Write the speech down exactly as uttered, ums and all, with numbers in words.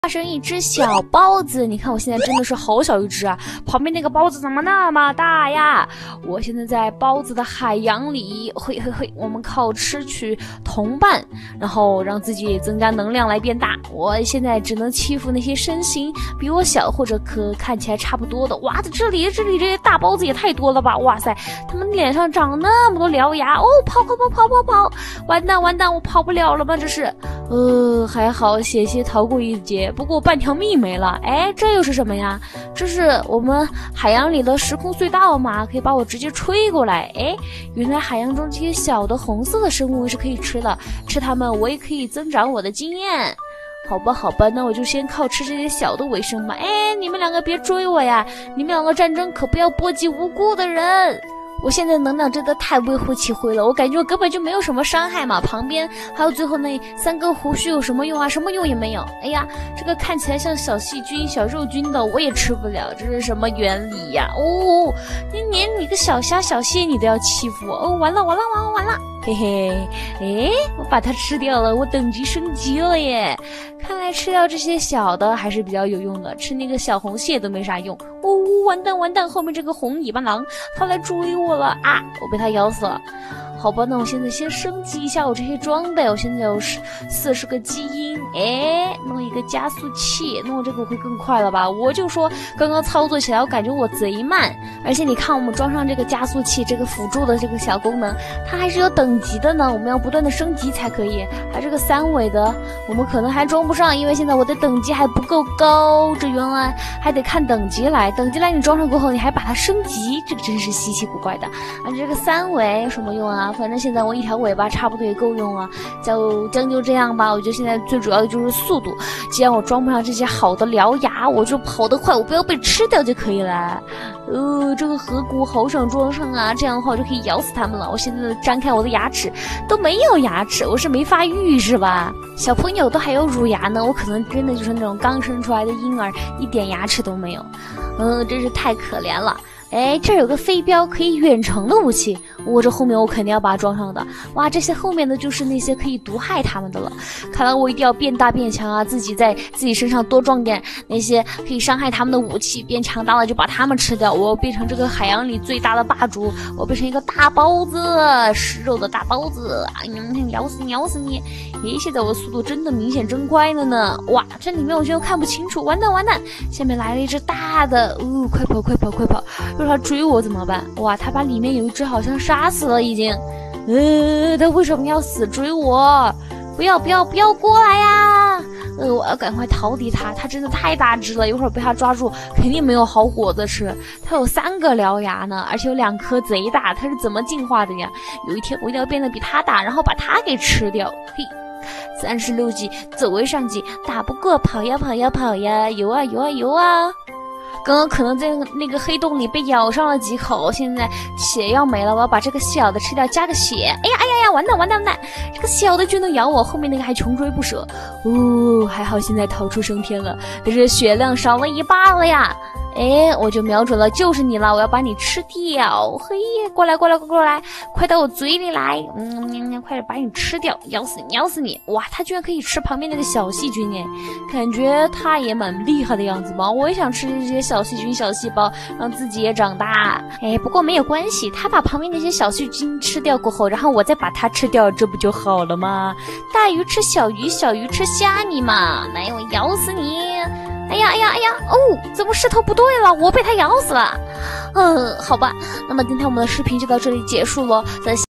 化成一只小包子，你看我现在真的是好小一只啊！旁边那个包子怎么那么大呀？我现在在包子的海洋里，嘿嘿嘿，我们靠吃取同伴，然后让自己增加能量来变大。我现在只能欺负那些身形比我小或者可看起来差不多的。哇，这里这里这些大包子也太多了吧！哇塞，他们脸上长那么多獠牙哦！跑跑跑跑跑跑！完蛋完蛋，我跑不了了吗？这是，呃，还好险些逃过一劫。不过半条命没了，哎，这又是什么呀？这是我们海洋里的时空隧道嘛，可以把我直接吹过来。哎，原来海洋中这些小的红色的生物是可以吃的，吃它们我也可以增长我的经验。好吧好吧，那我就先靠吃这些小的为生吧。哎，你们两个别追我呀，你们两个战争可不要波及无辜的人。我现在能量真的太微乎其微了，我感觉我根本就没有什么伤害嘛，旁边还有最后那三根胡须有什么用啊？什么用也没有。哎呀，这个看起来像小细菌小肉菌的我也吃不了，这是什么原理呀？哦，你连你个小虾小蟹你都要欺负我哦，完了完了完了完了，嘿嘿，哎，我把它吃掉了，我等级升级了耶！看来吃掉这些小的还是比较有用的，吃那个小红蟹都没啥用。哦，完蛋完蛋，后面这个红尾巴狼它来追我了啊！我被它咬死了。好吧，那我现在先升级一下我这些装备，我现在有四十个基因，哎，弄一个加速器，弄这个会更快了吧？我就说刚刚操作起来我感觉我贼慢，而且你看我们装上这个加速器，这个辅助的这个小功能，它还是有等级的呢，我们要不断的升级才可以。还这个三尾的我们可能还装不上，因为现在我的等级还不够高，这原来还得看等级来，等级来你装上过后你还把它升级，这个真是稀奇古怪的。而这个三尾有什么用啊？反正现在我一条尾巴差不多也够用了，就将就这样吧。我觉得现在最主要的就是速度，既然我装不上这些好的獠牙，我就跑得快，我不要被吃掉就可以了。呃，这个河谷好想装上啊，这样的话我就可以咬死他们了。我现在张开我的牙齿都没有牙齿，我是没发育是吧？小朋友都还有乳牙呢，我可能真的就是那种刚生出来的婴儿，一点牙齿都没有。嗯、呃，真是太可怜了。哎，这儿有个飞镖可以远程的武器，我这后面我肯定要把它装上的。哇，这些后面的就是那些可以毒害他们的了。看来我一定要变大变强啊，自己在自己身上多装点那些可以伤害他们的武器，变强大了就把他们吃掉。我要变成这个海洋里最大的霸主，我变成一个大包子，食肉的大包子，哎呀，咬死你咬死你！咦，现在我的速度真的明显真快了呢。哇，这里面我觉得看不清楚，完蛋完蛋！下面来了一只大的，哦，快跑快跑快跑！让他追我怎么办？哇，他把里面有一只好像杀死了已经。呃，他为什么要死追我？不要不要不要过来呀！呃，我要赶快逃离他，他真的太大只了，一会儿被他抓住肯定没有好果子吃。他有三个獠牙呢，而且有两颗贼大，他是怎么进化的呀？有一天我一定要变得比他大，然后把他给吃掉。嘿，三十六级走为上级，打不过跑呀跑呀跑呀，游啊游啊游啊！刚刚可能在那个黑洞里被咬上了几口，现在血要没了，我要把这个小的吃掉，加个血。哎呀哎呀呀，完蛋完蛋完蛋！这个小的居然能咬我，后面那个还穷追不舍。哦，还好现在逃出升天了，但是血量少了一半了呀。哎，我就瞄准了，就是你了，我要把你吃掉。嘿，过来过来过来，快到我嘴里来，嗯，嗯嗯快点把你吃掉，咬死你咬死你！哇，它居然可以吃旁边那个小细菌哎，感觉它也蛮厉害的样子嘛。我也想吃这些小细菌小细胞，让自己也长大。哎，不过没有关系，它把旁边那些小细菌吃掉过后，然后我再把它吃掉，这不就好了吗？大鱼吃小鱼，小鱼吃虾米嘛，来，我咬死你！哎呀哎呀哎呀！哦，怎么势头不对了？我被它咬死了。嗯，好吧，那么今天我们的视频就到这里结束了。在